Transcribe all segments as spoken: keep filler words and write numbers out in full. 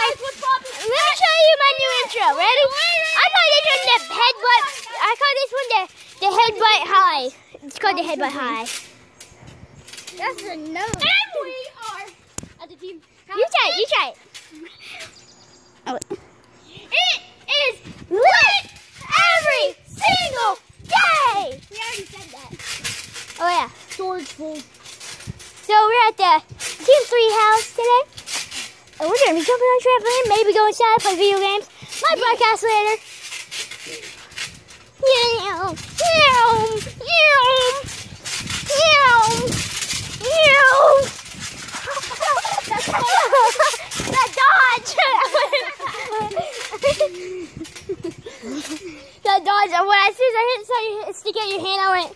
guys, let me show you my new intro. Ready? I call this one the headbutt. I call this one the the headbutt high. It's called the headbutt high. That's a no. And we are at the team. You try it. You try it. Oh. It is Lit every single day. We already said that. Oh yeah. Storage full. So we're at the Team Three house today, and we're gonna be jumping on trampoline, maybe go inside, play video games. Might broadcast later. Meow, meow, meow, meow, meow. That dodge. That dodge. And when I see I hit, so you stick out your hand, I went.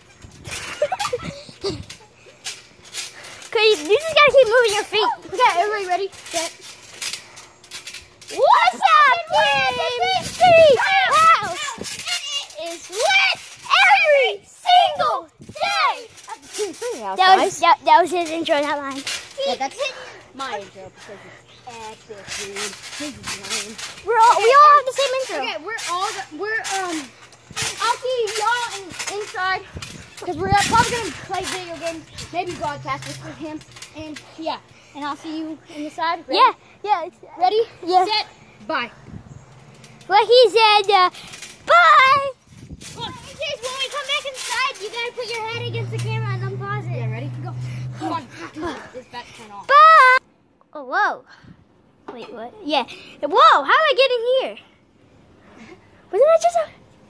Cause you just gotta keep moving your feet. Okay, everybody ready? Set. What's up, Team Three house? It is lit Every single day. at the Team Three house. That was that, that was his intro, not mine. Yeah, that's my intro because it's epic, dude. His is lame. We're all we all have the same intro. Okay, we're all the, we're um. I'll see y'all in, inside because we're probably gonna play video games, maybe broadcast this with him, and yeah. And I'll see you inside. Ready? Yeah, yeah. It's, Ready? Yeah. Set. Bye. Like he said, uh, bye. Look, it says when we come back inside, you gotta put your head against the camera and unpause it. Yeah, ready? Go. Come on. This back turn off. Bye. Oh, whoa. Wait, what? Yeah. Whoa, how did I get in here? Wasn't I just a...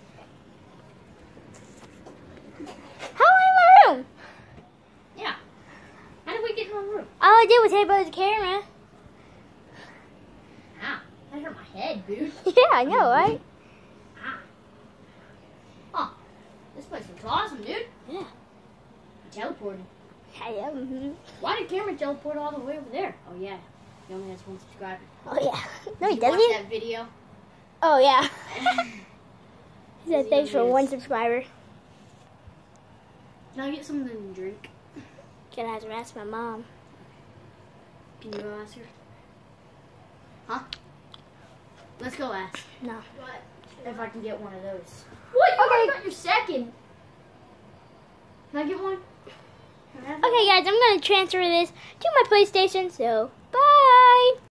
How am I in my room? Yeah. How did we get in the room? All I did was headbutt the camera. Ow. That hurt my head, dude. Yeah, I know, right? Ah. Oh, this place looks awesome, dude. Yeah. You teleported. I am. Mm-hmm. Why did Cameron teleport all the way over there? Oh, yeah. He only has one subscriber. Oh, yeah. No, he Did you doesn't. watch that video? Oh, yeah. He said Yes, thanks he for is. one subscriber. Can I get something to drink? Gonna have to ask my mom. Can you go ask her? Huh? Let's go ask. No. What? If I can get one of those. What? You already got your second. Can I get one? Can I have Okay, guys, I'm gonna transfer this to my PlayStation, so bye.